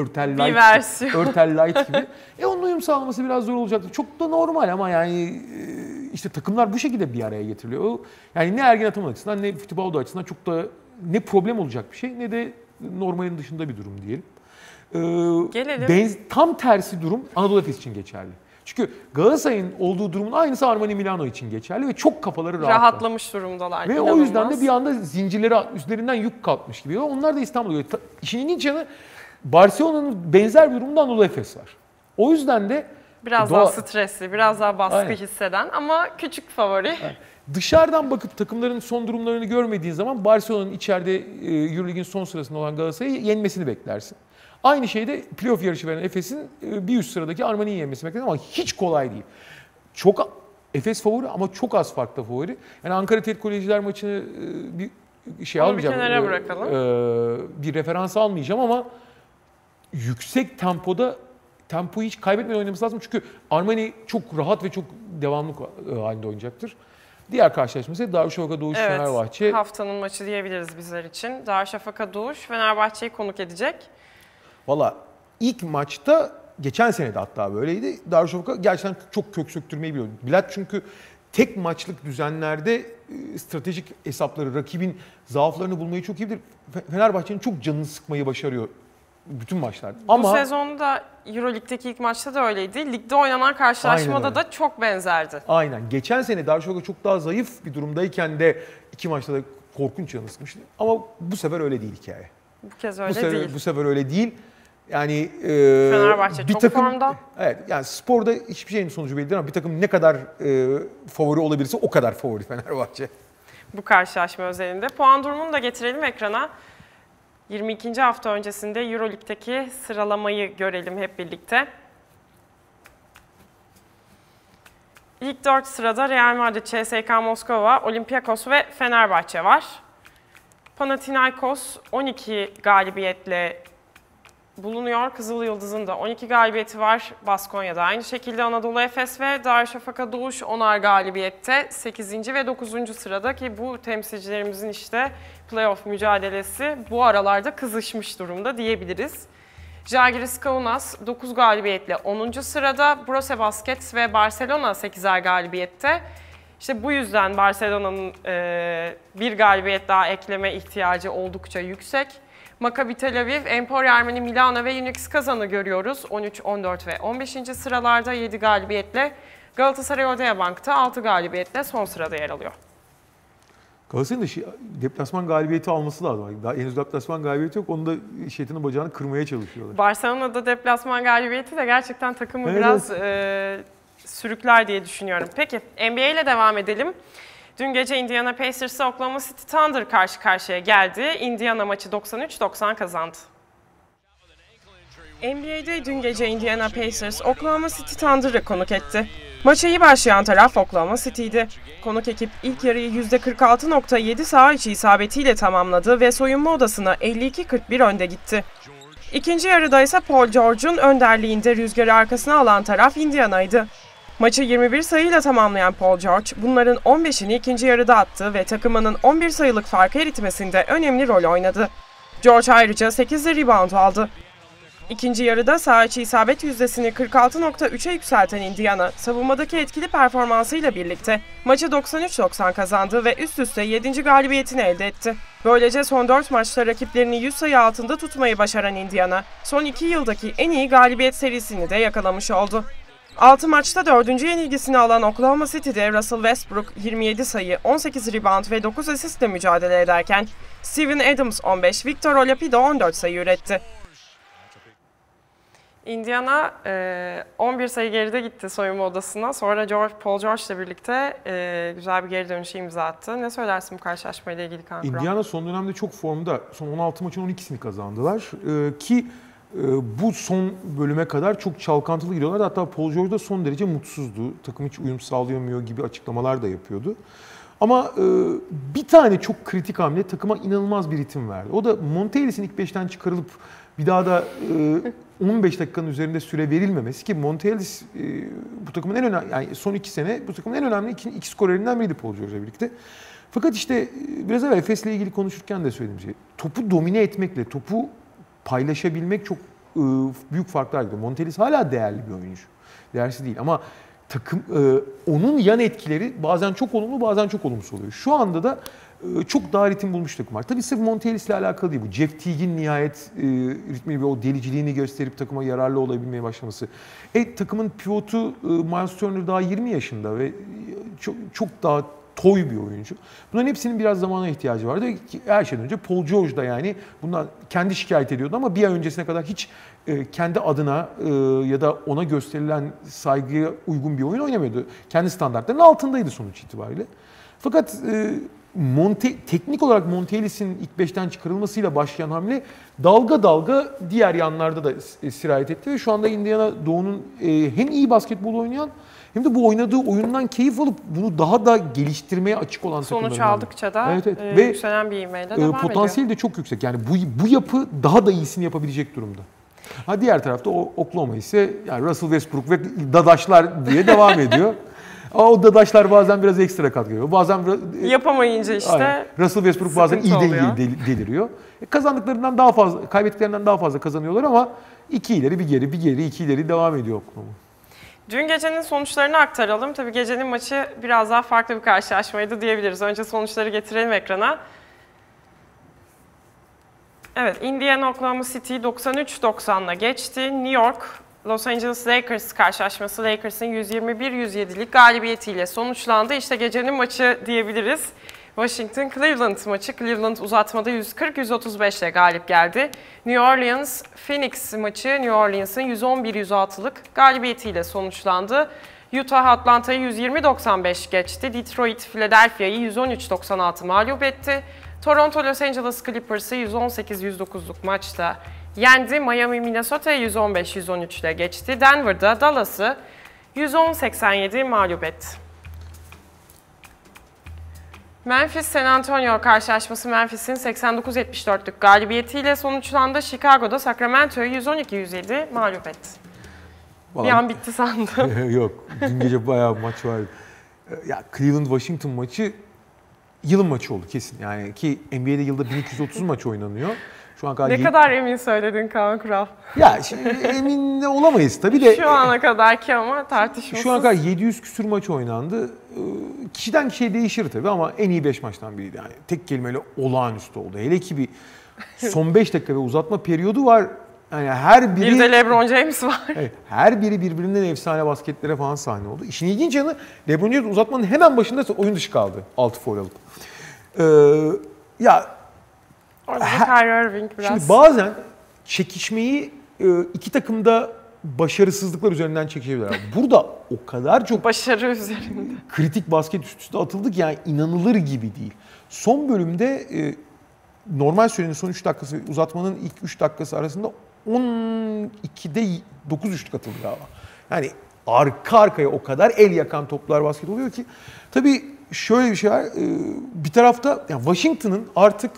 Light gibi. Onun uyum sağlaması biraz zor olacaktır. Çok da normal ama yani işte takımlar bu şekilde bir araya getiriliyor. Yani ne Ergin Ataman açısından ne Fittipaldo açısından çok da ne problem olacak bir şey ne de normalin dışında bir durum diyelim. Gelelim. Tam tersi durum Anadolu Efes için geçerli. Çünkü Galatasaray'ın olduğu durumun aynısı Armani Milano için geçerli ve çok kafaları rahatlamış durumdalar. Ve inanılmaz. O yüzden de bir anda zincirleri üzerinden yük kalkmış gibi. Onlar da İstanbul'a göre. İşin ilginç yanı Barcelona'nın benzer bir durumda Anadolu Efes var. O yüzden de Biraz daha stresli, biraz daha baskı hisseden ama küçük favori. Dışarıdan bakıp takımların son durumlarını görmediğin zaman Barcelona'nın içeride Euroleague'in son sırasında olan Galatasaray'ı yenmesini beklersin. Aynı şeyde playoff yarışı veren Efes'in bir üst sıradaki Armani'yi yenmesi beklersin ama hiç kolay değil. Çok Efes favori ama çok az farklı favori. Yani Ankara TED Kolejiler maçını bir şey Onu almayacağım. Bir kenara bırakalım. Bir referans almayacağım ama yüksek tempoyu hiç kaybetmeden oynaması lazım. Çünkü Armani çok rahat ve çok devamlı halinde oynayacaktır. Diğer karşılaşması Darüşşafaka Doğuş Fenerbahçe. Evet, haftanın maçı diyebiliriz bizler için. Darüşşafaka Doğuş Fenerbahçe'yi konuk edecek. Valla ilk maçta, geçen sene de hatta böyleydi. Darüşşafaka gerçekten çok kök söktürmeyi biliyor. Bilat çünkü tek maçlık düzenlerde stratejik hesapları, rakibin zaaflarını bulmayı çok iyi bilir. Fenerbahçe'nin çok canını sıkmayı başarıyor bütün maçlarda. Bu sezonda Euroleague'deki ilk maçta da öyleydi. Ligde oynanan karşılaşmada da çok benzerdi. Aynen. Geçen sene Darüşşafaka çok daha zayıf bir durumdayken de iki maçta da korkunç canını sıkmıştı. Ama bu sefer öyle değil hikaye. Bu kez öyle değil. Bu sefer öyle değil. Yani Fenerbahçe çok formda. Evet, yani sporda hiçbir şeyin sonucu belli değil ama bir takım ne kadar favori olabilirse o kadar favori Fenerbahçe. Bu karşılaşma özelinde. Puan durumunu da getirelim ekrana. 22. hafta öncesinde Euroleague'deki sıralamayı görelim hep birlikte. İlk 4 sırada Real Madrid, CSKA Moskova, Olympiakos ve Fenerbahçe var. Panathinaikos 12 galibiyetle bulunuyor. Kızıl Yıldız'ın da 12 galibiyeti var. Baskonya'da aynı şekilde Anadolu Efes ve Darüşşafaka Doğuş 10'ar galibiyette 8. ve 9. sırada ki bu temsilcilerimizin işte playoff mücadelesi bu aralarda kızışmış durumda diyebiliriz. Žalgiris Kaunas 9 galibiyetle 10. sırada. Brose Baskets ve Barcelona 8'er galibiyette. İşte bu yüzden Barcelona'nın bir galibiyet daha ekleme ihtiyacı oldukça yüksek. Maccabi Tel Aviv, Emporio Armeni Milano ve Unix Kazan'ı görüyoruz. 13, 14 ve 15. sıralarda 7 galibiyetle. Galatasaray Odeabank'ta 6 galibiyetle son sırada yer alıyor. Galatasaray'ın da deplasman galibiyeti alması lazım. Daha henüz deplasman galibiyeti yok. Onu da şeytanın bacağını kırmaya çalışıyorlar. Barcelona'da deplasman galibiyeti de gerçekten takımı biraz sürükler diye düşünüyorum. Peki NBA ile devam edelim. Dün gece Indiana Pacers'la Oklahoma City Thunder karşı karşıya geldi. Indiana maçı 93-90 kazandı. NBA'de dün gece Indiana Pacers Oklahoma City Thunder'ı konuk etti. Maça iyi başlayan taraf Oklahoma City'ydi. Konuk ekip ilk yarıyı %46.7 saha içi isabetiyle tamamladı ve soyunma odasına 52-41 önde gitti. İkinci yarıda ise Paul George'un önderliğinde rüzgarı arkasına alan taraf Indiana'ydı. Maçı 21 sayıyla tamamlayan Paul George, bunların 15'ini ikinci yarıda attı ve takımının 11 sayılık farkı eritmesinde önemli rol oynadı. George ayrıca 8'de rebound aldı. İkinci yarıda saha içi isabet yüzdesini 46.3'e yükselten Indiana, savunmadaki etkili performansıyla birlikte maçı 93-90 kazandı ve üst üste 7. galibiyetini elde etti. Böylece son 4 maçta rakiplerini 100 sayı altında tutmayı başaran Indiana, son 2 yıldaki en iyi galibiyet serisini de yakalamış oldu. 6 maçta 4. yenilgisini alan Oklahoma City'de Russell Westbrook 27 sayı, 18 rebound ve 9 asistle mücadele ederken Steven Adams 15, Victor Oladipo 14 sayı üretti. Indiana 11 sayı geride gitti soyunma odasına. Sonra Paul George ile birlikte güzel bir geri dönüşe imza attı. Ne söylersin bu karşılaşmayla ilgili Kaan Kural? Indiana son dönemde çok formda. Son 16 maçın 12'sini kazandılar. Ki bu son bölüme kadar çok çalkantılı gidiyorlar. Hatta Paul George da son derece mutsuzdu. Takım hiç uyum sağlayamıyor gibi açıklamalar da yapıyordu. Ama bir tane çok kritik hamle takıma inanılmaz bir ritim verdi. O da Monte Ellis'in ilk 5'ten çıkarılıp bir daha da 15 dakikanın üzerinde süre verilmemesi ki Monte Ellis bu takımın en önemli, yani son 2 sene bu takımın en önemli iki skorerinden biriydi Paul George'la birlikte. Fakat işte biraz evvel Efes'le ilgili konuşurken de söylediğim şey, topu domine etmekle topu paylaşabilmek çok büyük farklar gidiyor. Monte Ellis hala değerli bir oyuncu. Değersiz değil ama takım onun yan etkileri bazen çok olumlu bazen çok olumsuz oluyor. Şu anda da çok daha ritim bulmuş takım var. Tabii sırf Monte Ellis'le alakalı değil bu. Jeff Teague'in nihayet ritmini ve o deliciliğini gösterip takıma yararlı olabilmeye başlaması. Takımın pivotu Miles Turner daha 20 yaşında ve çok daha toy bir oyuncu. Bunların hepsinin biraz zamana ihtiyacı vardı. Her şeyden önce Paul George da yani bundan kendi şikayet ediyordu ama bir ay öncesine kadar hiç kendi adına ya da ona gösterilen saygıya uygun bir oyun oynamıyordu. Kendi standartlarının altındaydı sonuç itibariyle. Fakat teknik olarak Montelis'in ilk 5'ten çıkarılmasıyla başlayan hamle dalga dalga diğer yanlarda da sirayet etti ve şu anda Indiana Doğu'nun hem iyi basketbol oynayan hem de bu oynadığı oyundan keyif alıp bunu daha da geliştirmeye açık olan takımlarından. Sonuç aldıkça da Ve yükselen bir ivmeyle devam ediyor. Potansiyeli de çok yüksek. Yani bu yapı daha da iyisini yapabilecek durumda. Diğer tarafta Oklahoma ise yani Russell Westbrook ve dadaşlar diye devam ediyor. O dadaşlar bazen biraz ekstra katkı veriyor. Bazen yapamayınca işte aynen. Russell Westbrook bazen iyi deliriyor. Kazandıklarından daha fazla, kaybettiklerinden daha fazla kazanıyorlar ama 2 ileri bir geri, bir geri 2 ileri devam ediyor Oklahoma. Dün gecenin sonuçlarını aktaralım. Tabii gecenin maçı biraz daha farklı bir karşılaşmaydı diyebiliriz. Önce sonuçları getirelim ekrana. Evet, Indiana Oklahoma City 93-90'la geçti. New York Los Angeles Lakers karşılaşması Lakers'ın 121-107'lik galibiyetiyle sonuçlandı. İşte gecenin maçı diyebiliriz. Washington Cleveland maçı. Cleveland uzatmada 140-135 ile galip geldi. New Orleans Phoenix maçı New Orleans'ın 111-106'lık galibiyetiyle sonuçlandı. Utah Atlanta'yı 120-95 geçti. Detroit Philadelphia'yı 113-96 mağlup etti. Toronto Los Angeles Clippers'ı 118-109'luk maçta yendi. Miami Minnesota'yı 115-113 ile geçti. Denver'da Dallas'ı 110-87 mağlup etti. Memphis San Antonio karşılaşması Memphis'in 89-74'lük galibiyetiyle sonuçlandı. Chicago'da Sacramento'yu 112-107 mağlup etti. Bir an bitti sandım. Yok, dün gece bayağı bir maç vardı. Ya Cleveland-Washington maçı yılın maçı oldu kesin. Yani ki NBA'de yılda 1230 maç oynanıyor. Şu an kadar kadar emin söyledin Kaan Kural. Ya şimdi emin de olamayız tabii de. Şu ana kadarki ama tartışmasız. Şu ana kadar 700 küsur maç oynandı. Kişiden kişiye değişir tabii ama en iyi 5 maçtan biriydi. Yani tek kelimeyle olağanüstü oldu. Hele ki bir son 5 dakika ve uzatma periyodu var. Yani her biri... Bir de LeBron James var. Evet, her biri birbirinden efsane basketlere falan sahne oldu. İşin ilginç yanı LeBron James uzatmanın hemen başında oyun dışı kaldı. 6 foul alıp. Orada Kyrie Irving biraz. Şimdi bazen çekişmeyi iki takımda başarısızlıklar üzerinden çekebilirler. Burada o kadar çok başarı üzerinde kritik basket üst üste atıldık yani inanılır gibi değil. Son bölümde normal sürenin son 3 dakikası uzatmanın ilk 3 dakikası arasında 12'de 9 üçlük atıldı galiba. Yani arka arkaya o kadar el yakan toplar basket oluyor ki. Tabii şöyle bir şey var. Bir tarafta yani Washington'ın artık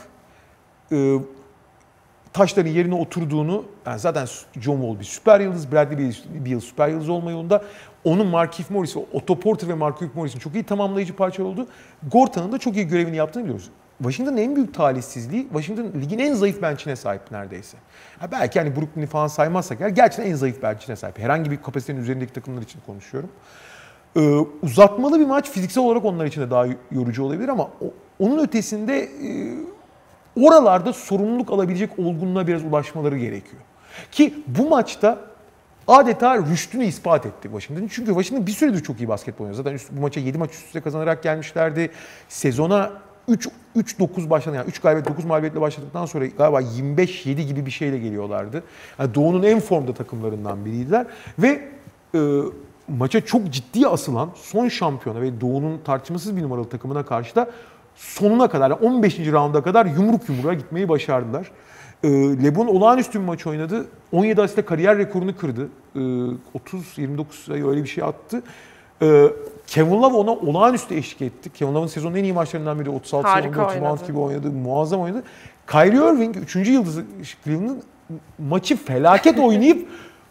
taşların yerine oturduğunu, yani zaten John Wall bir süper yıldız, Bradley Beal süper yıldız olma yolunda. Onun Markieff Morris, Otto Porter ve Markieff Morris'in çok iyi tamamlayıcı parça oldu. Gortan'ın da çok iyi görevini yaptığını biliyoruz. Washington'ın en büyük talihsizliği, Washington ligin en zayıf bench'ine sahip neredeyse. Belki hani Brooklyn'i falan saymazsak gerçekten en zayıf bench'ine sahip. Herhangi bir kapasitenin üzerindeki takımlar için konuşuyorum. Uzatmalı bir maç fiziksel olarak onlar için de daha yorucu olabilir ama onun ötesinde oralarda sorumluluk alabilecek olgunluğa biraz ulaşmaları gerekiyor. Ki bu maçta adeta rüştünü ispat etti Washington. Çünkü Washington bir süredir çok iyi basketbol oynuyor. Zaten bu maça 7 maç üst üste kazanarak gelmişlerdi. Sezona 3-9 başladı. Yani 3 galibiyet 9 mağlubiyetle başladıktan sonra galiba 25-7 gibi bir şeyle geliyorlardı. Yani Doğu'nun en formda takımlarından biriydiler. Ve maça çok ciddi asılan son şampiyona ve Doğu'nun tartışmasız bir numaralı takımına karşı da sonuna kadar, 15. raunda kadar yumruk yumruğa gitmeyi başardılar. LeBron olağanüstü bir maç oynadı. 17 asistle kariyer rekorunu kırdı. 30-29 sayı öyle bir şey attı. Kevin Love ona olağanüstü eşlik etti. Kevin Love'ın sezonun en iyi maçlarından biri. 36 sayı, 14 rebound gibi oynadı. Muazzam oynadı. Kyrie Irving 3. yıldızı Cleveland'ın maçı felaket oynayıp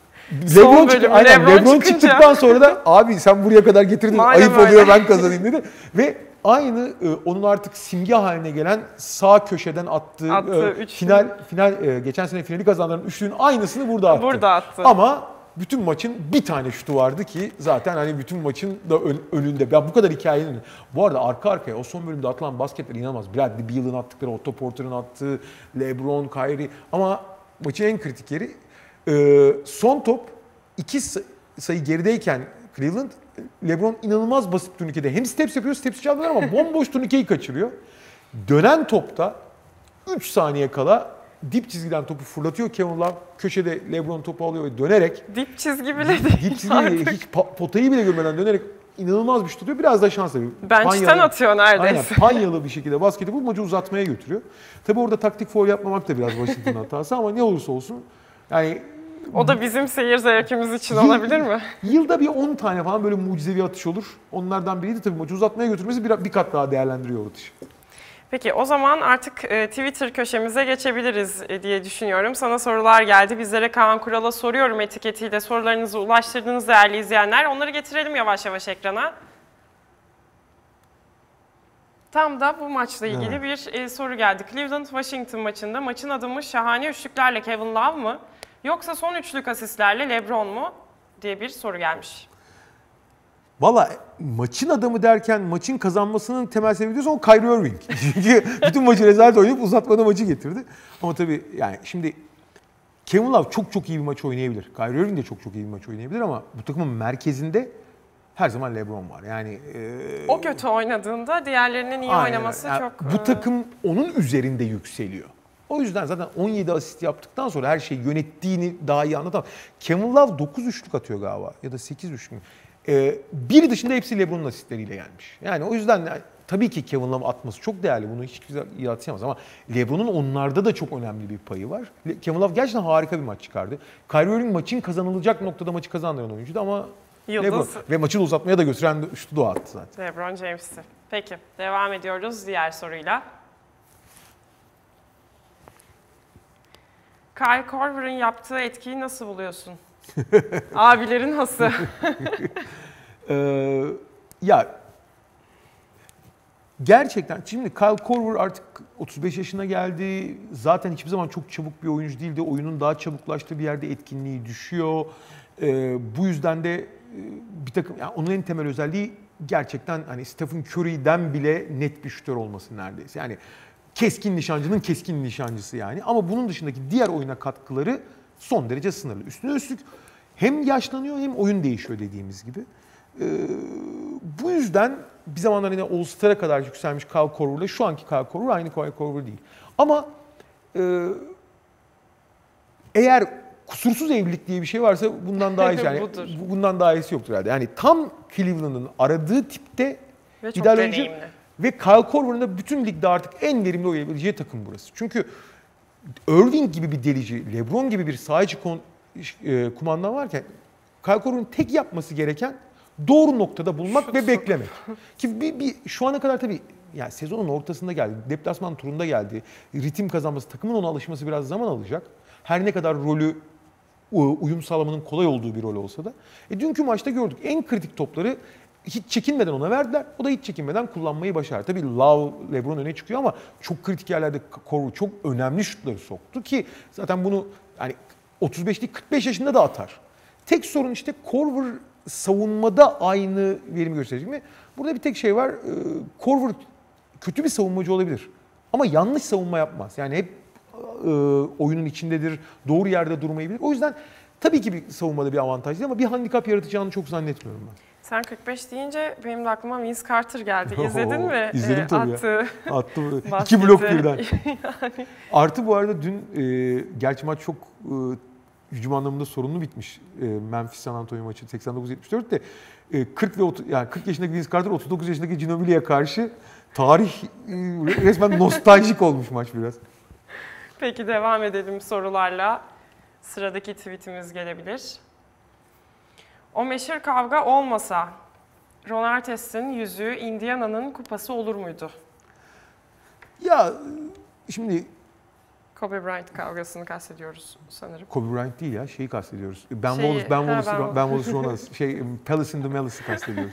LeBron çıktıktan sonra da abi sen buraya kadar getirdin ayıp oluyor ben kazanayım dedi. Ve aynı onun artık simge haline gelen sağ köşeden attığı final geçen sene finali kazananların üçlüğün aynısını burada attı. Ama bütün maçın bir tane şutu vardı ki zaten hani bütün maçın da önünde. Ben bu kadar hikayenin. Bu arada arka arkaya o son bölümde atılan basketler inanılmaz. Bradley Beal'ın attıkları, Otto Porter'ın attığı, LeBron, Kyrie ama maçın en kritik yeri son top 2 sayı gerideyken Cleveland LeBron inanılmaz basit turnikede hem steps yapıyor, steps çaldılar ama bomboş turnikeyi kaçırıyor. Dönen topta 3 saniye kala dip çizgiden topu fırlatıyor Kevin Love. Köşede LeBron topu alıyor ve dönerek Dip çizgi bile değil. Dip çizgi bile, hiç potayı bile görmeden dönerek inanılmaz bir şut tutuyor. Biraz da şans tabii. Bench'ten atıyor neredeyse. Aynen, panyalı bir şekilde basketi bu maçı uzatmaya götürüyor. Tabii orada taktik foul yapmamak da biraz Washington'ın hatası ama ne olursa olsun yani O da bizim seyir zevkimiz için olabilir mi? Yılda bir 10 tane falan böyle mucizevi atış olur. Onlardan biriydi tabii maçı uzatmaya götürmesi bir kat daha değerlendiriyor o atışı. Peki o zaman artık Twitter köşemize geçebiliriz diye düşünüyorum. Sana sorular geldi. Bizlere Kaan Kural'a soruyorum etiketiyle sorularınızı ulaştırdınız değerli izleyenler. Onları getirelim yavaş yavaş ekrana. Tam da bu maçla ilgili bir soru geldi. Cleveland-Washington maçında maçın adımı şahane üçlüklerle Kevin Love mı? Yoksa son üçlük asistlerle LeBron mu? Diye bir soru gelmiş. Valla maçın adamı derken maçın kazanmasının temel sebebi diyorsa o Kyrie Irving. Çünkü bütün maçı rezalet oynayıp uzatmada maçı getirdi. Ama tabii yani şimdi Kevin Love çok iyi bir maç oynayabilir. Kyrie Irving de çok iyi bir maç oynayabilir ama bu takımın merkezinde her zaman LeBron var. Yani o kötü oynadığında diğerlerinin iyi oynaması yani çok... Bu takım onun üzerinde yükseliyor. O yüzden zaten 17 asist yaptıktan sonra her şeyi yönettiğini daha iyi anlatamam. Kevin Love 9 üçlük atıyor galiba ya da 8 üçlük. Biri dışında hepsi LeBron'un asistleriyle gelmiş. Yani o yüzden tabii ki Kevin Love atması çok değerli. Bunu hiç güzel yadsıyamaz ama LeBron'un onlarda da çok önemli bir payı var. Kevin Love gerçekten harika bir maç çıkardı. Kyrie Irving maçın kazanılacak noktada maçı kazandıran oyuncuydu ama LeBron ve maçı da uzatmaya da götüren şutu da attı zaten. LeBron James'i. Peki devam ediyoruz diğer soruyla. Kyle Korver'ın yaptığı etkiyi nasıl buluyorsun? Abilerin hası. Ya gerçekten şimdi Kyle Korver artık 35 yaşına geldi. Zaten hiçbir zaman çok çabuk bir oyuncu değildi. Oyunun daha çabuklaştığı bir yerde etkinliği düşüyor. Bu yüzden de bir takım yani onun en temel özelliği gerçekten hani Stephen Curry'den bile net bir şütör olması neredeyse. Yani keskin nişancının keskin nişancısı yani. Ama bunun dışındaki diğer oyuna katkıları son derece sınırlı. Üstüne üstlük hem yaşlanıyor hem oyun değişiyor dediğimiz gibi. Bu yüzden bir zamanlar yine All-Star'a kadar yükselmiş Kyle Korver'la şu anki Kyle Korver aynı Kyle Korver değil. Ama eğer kusursuz evlilik diye bir şey varsa bundan daha iyisi yani bundan daha iyisi yoktur herhalde. Yani tam Cleveland'ın aradığı tipte ve çok ideal deneyimli. oyuncu ve Kyle Korver'ın da bütün ligde artık en verimli oynayabileceği takım burası. Çünkü Irving gibi bir delici, LeBron gibi bir saha içi kumandan varken Kyle Korver'ın tek yapması gereken doğru noktada bulmak ve beklemek. Ki şu ana kadar tabii yani sezonun ortasında geldi, deplasman turunda geldi. Ritim kazanması, takımın ona alışması biraz zaman alacak. Her ne kadar rolü uyum sağlamanın kolay olduğu bir rol olsa da. Dünkü maçta gördük. En kritik topları hiç çekinmeden ona verdiler. O da hiç çekinmeden kullanmayı başardı. Tabii Love, LeBron öne çıkıyor ama çok kritik yerlerde Korver çok önemli şutları soktu ki zaten bunu yani 35 değil 45 yaşında da atar. Tek sorun işte Korver savunmada aynı verimi gösterecek mi? Burada bir tek şey var. Korver kötü bir savunmacı olabilir. Ama yanlış savunma yapmaz. Yani hep oyunun içindedir. Doğru yerde durmayı bilir. O yüzden tabii ki bir savunmada bir avantajlı ama bir handikap yaratacağını çok zannetmiyorum ben. Sen 45 deyince benim de aklıma Vince Carter geldi. İzledin mi? İzledim tabii attı. Attı. 2 blok birden. Yani. Artı bu arada dün gerçi maç çok hücum anlamında sorunlu bitmiş. Memphis San Antonio maçı 89-74 de 40 yaşındaki Vince Carter 39 yaşındaki Ginobili'ye karşı tarih resmen nostaljik olmuş maç biraz. Peki devam edelim sorularla. Sıradaki tweetimiz gelebilir. O meşhur kavga olmasa Ron Artest'in yüzüğü Indiana'nın kupası olur muydu? Ya şimdi Kobe Bryant kavgasını kastediyoruz sanırım. Kobe Bryant değil ya, şeyi kastediyoruz. Ben Wallace Ronalds, Palace in the Malice'i kastediyoruz.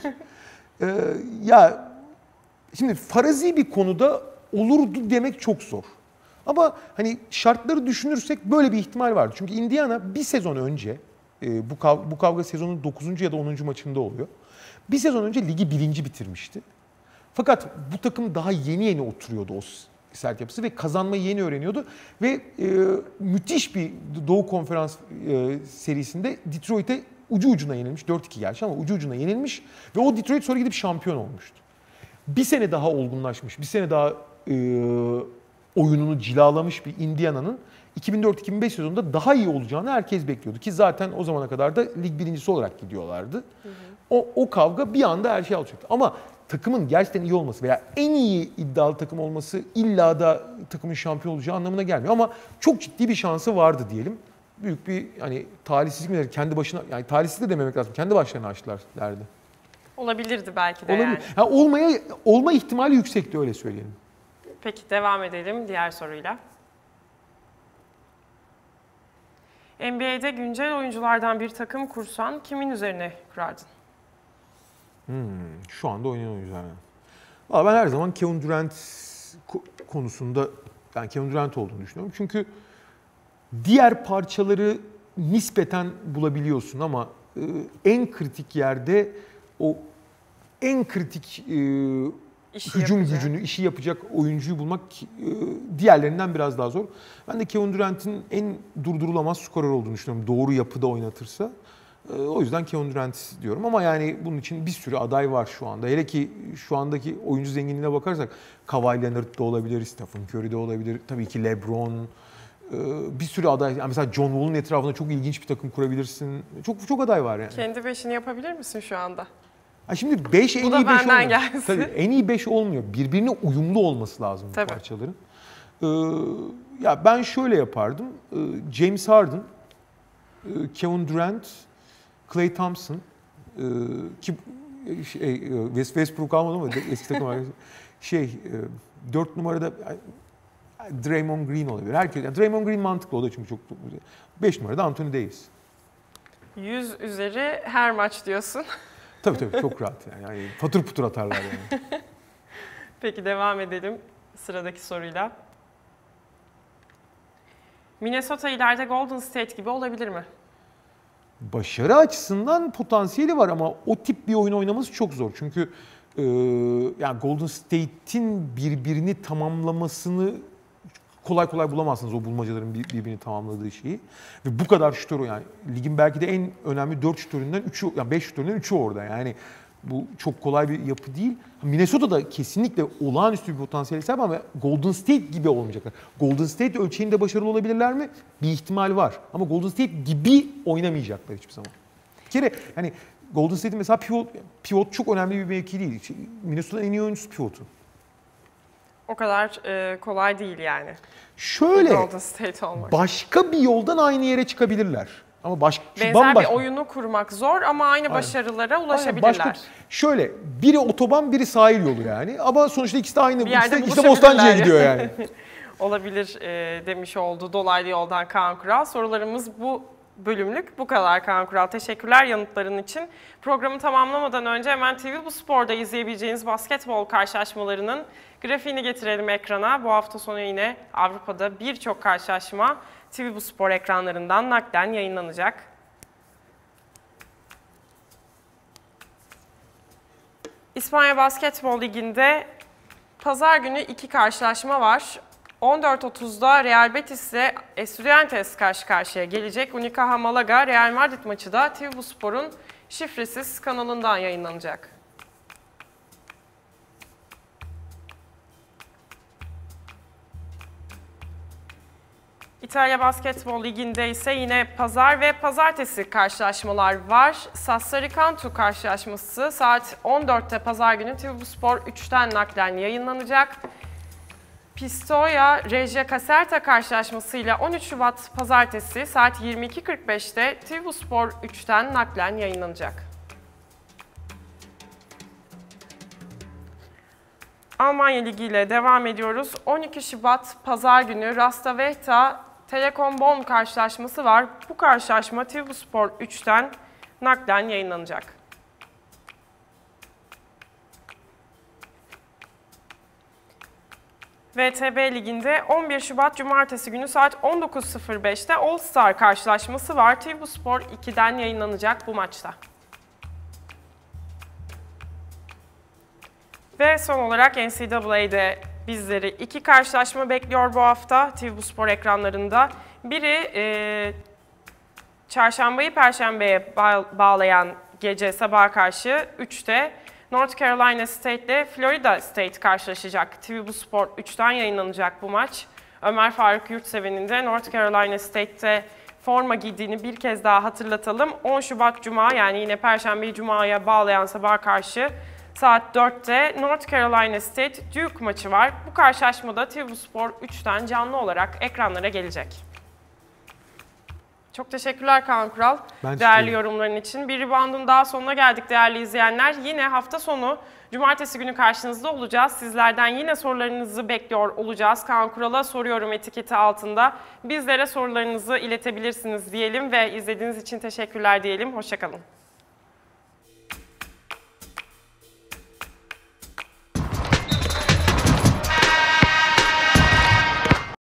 Ya şimdi farazi bir konuda olurdu demek çok zor. Ama hani şartları düşünürsek böyle bir ihtimal vardı. Çünkü Indiana bir sezon önce, bu kavga sezonun 9. ya da 10. maçında oluyor. Bir sezon önce ligi 1. bitirmişti. Fakat bu takım daha yeni oturuyordu o sert yapısı ve kazanmayı yeni öğreniyordu. Ve müthiş bir Doğu Konferans serisinde Detroit'e ucu ucuna yenilmiş. 4-2 gerçi ama ucu ucuna yenilmiş. Ve o Detroit sonra gidip şampiyon olmuştu. Bir sene daha olgunlaşmış, bir sene daha oyununu cilalamış bir Indiana'nın 2004-2005 sezonunda daha iyi olacağını herkes bekliyordu. Ki zaten o zamana kadar da lig birincisi olarak gidiyorlardı. O kavga bir anda her şeyi alacaktı. Ama takımın gerçekten iyi olması veya en iyi iddialı takım olması illa da takımın şampiyon olacağı anlamına gelmiyor. Ama çok ciddi bir şansı vardı diyelim. Büyük bir hani talihsizlik mi der, kendi başına, yani talihsiz de dememek lazım, kendi başlarına açtılar derdi. Olabilirdi belki de Olabilir. yani. Olma ihtimali yüksekti, öyle söyleyelim. Peki devam edelim diğer soruyla. NBA'de güncel oyunculardan bir takım kursan kimin üzerine kurardın? Şu anda oynayan oyunculardan. Ben her zaman Kevin Durant konusunda Kevin Durant olduğunu düşünüyorum. Çünkü diğer parçaları nispeten bulabiliyorsun ama en kritik yerde o en kritik hücum gücünü, işi yapacak oyuncuyu bulmak diğerlerinden biraz daha zor. Ben de Kevin Durant'in en durdurulamaz skorer olduğunu düşünüyorum. Doğru yapıda oynatırsa. O yüzden Kevin Durant diyorum ama yani bunun için bir sürü aday var şu anda. Hele ki şu andaki oyuncu zenginliğine bakarsak Kawhi Leonard da olabilir, Stephen Curry de olabilir, tabii ki LeBron. Bir sürü aday. Yani mesela John Wall'un etrafında çok ilginç bir takım kurabilirsin. Çok aday var yani. Kendi beşini yapabilir misin şu anda? Şimdi 5 en iyi 5 benden olmuyor. gelsin. Tabii en iyi 5 olmuyor. Birbirine uyumlu olması lazım bu parçaların. Ya ben şöyle yapardım. James Harden, Kevin Durant, Klay Thompson ki Westbrook almadı ama eski takım arkadaşı 4 numarada Draymond Green olabilir. Herkes, yani Draymond Green mantıklı, o da çünkü çok 5 numarada Anthony Davis. 100 üzeri her maç diyorsun. Tabii çok rahat yani patır putur atarlar yani. Peki devam edelim sıradaki soruyla. Minnesota ileride Golden State gibi olabilir mi? Başarı açısından potansiyeli var ama o tip bir oyun oynaması çok zor. Çünkü yani Golden State'in birbirini tamamlamasını kolay bulamazsınız, o bulmacaların birbirini tamamladığı şeyi. Ve bu kadar şutör, yani ligin belki de en önemli 4 şutöründen 3'ü, yani 5 şutöründen 3'ü orada. Yani bu çok kolay bir yapı değil. Minnesota'da kesinlikle olağanüstü bir potansiyel sahip ama Golden State gibi olmayacaklar. Golden State ölçeğinde başarılı olabilirler mi? Bir ihtimal var. Ama Golden State gibi oynamayacaklar hiçbir zaman. Bir kere yani Golden State'in mesela pivot çok önemli bir mevki değil. Minnesota'nın en iyi oyuncusu pivotu. O kadar kolay değil yani. Şöyle, Golden State olmak. Başka bir yoldan aynı yere çıkabilirler. Ama benzer bir oyunu kurmak zor ama aynı başarılara ulaşabilirler. Şöyle, biri otoban, biri sahil yolu yani. Ama sonuçta ikisi de aynı. İkisi de Bostancı'ya gidiyor yani. Olabilir demiş oldu dolaylı yoldan Kaan Kural. Sorularımız bu bölümlük bu kadar Kaan Kural. Teşekkürler yanıtların için. Programı tamamlamadan önce hemen TV Bu Spor'da izleyebileceğiniz basketbol karşılaşmalarının grafiğini getirelim ekrana. Bu hafta sonu yine Avrupa'da birçok karşılaşma TV Bu Spor ekranlarından naklen yayınlanacak. İspanya Basketbol Ligi'nde pazar günü 2 karşılaşma var. 14.30'da Real Betis ile Estudiantes karşı karşıya gelecek. Unicaja Malaga Real Madrid maçı da TV Bu Spor'un şifresiz kanalından yayınlanacak. İtalya Basketbol Ligi'nde ise yine pazar ve pazartesi karşılaşmalar var. Sassari Cantu karşılaşması saat 14'te pazar günü TV Bu Spor 3'ten naklen yayınlanacak. Pistoia Regia Caserta karşılaşmasıyla 13 Şubat pazartesi saat 22.45'te TV Bu Spor 3'ten naklen yayınlanacak. Almanya Ligi ile devam ediyoruz. 12 Şubat pazar günü Rasta Vechta Telekom Bonn karşılaşması var. Bu karşılaşma TV Bu Spor 3'ten naklen yayınlanacak. VTB Ligi'nde 11 Şubat Cumartesi günü saat 19.05'te All Star karşılaşması var. TV Bu Spor 2'den yayınlanacak bu maçta. Ve son olarak NCAA'de bizleri 2 karşılaşma bekliyor bu hafta TV Bu Spor ekranlarında. Biri çarşambayı perşembeye bağlayan gece sabaha karşı 3'te North Carolina State ile Florida State karşılaşacak. TV Bu Sport 3'ten yayınlanacak bu maç. Ömer Faruk Yurtseven'in de North Carolina State'te forma giydiğini bir kez daha hatırlatalım. 10 Şubat Cuma, yani yine Perşembeyi Cuma'ya bağlayan sabaha karşı saat 4'te North Carolina State Duke maçı var. Bu karşılaşmada TV Bu Sport 3'ten canlı olarak ekranlara gelecek. Çok teşekkürler Kaan Kural, değerli yorumların için. Bir rebound'un daha sonuna geldik değerli izleyenler. Yine hafta sonu cumartesi günü karşınızda olacağız. Sizlerden yine sorularınızı bekliyor olacağız. Kaan Kural'a soruyorum etiketi altında. Bizlere sorularınızı iletebilirsiniz diyelim ve izlediğiniz için teşekkürler diyelim. Hoşça kalın.